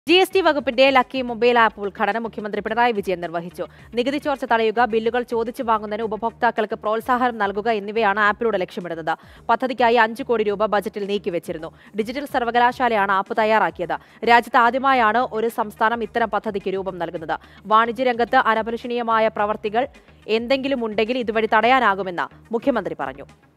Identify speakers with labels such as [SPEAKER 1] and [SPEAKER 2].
[SPEAKER 1] GST വകുപ്പിന്റെ lucky mobile app ഉദ്ഘാടനം മുഖ്യമന്ത്രി പിണറായി വിജയൻ നിർവഹിച്ചു. നികുതി ചോർച്ച തടയുക, ബില്ലുകൾ ചോദിച്ചു വാങ്ങുന്നതിന് ഉപഭോക്താക്കൾക്ക് പ്രോത്സാഹനം നൽകുക എന്നിവയാണ് ആപ്പിലൂടെ ലക്ഷ്യമിടുന്നത്. പദ്ധതിക്കായി 5 കോടി രൂപ ബജറ്റിൽ നീക്കിവച്ചിരുന്നു. ഡിജിറ്റൽ സർവകലാശാലയാണ് ആപ്പ് തയ്യാറാക്കിയത്. രാജ്യത്ത് ആദ്യമായാണ് ഒരു സംസ്ഥാനം ഇത്തരം പദ്ധതിക്ക് രൂപം നൽകുന്നത്. വാണിജ്യരംഗത്ത് അനഭിലഷണീയമായ പ്രവർത്തികൾ എന്തെങ്കിലും ഉണ്ടെങ്കിൽ ഇതുവഴി തടയാനാകുമെന്ന് മുഖ്യമന്ത്രി പറഞ്ഞു.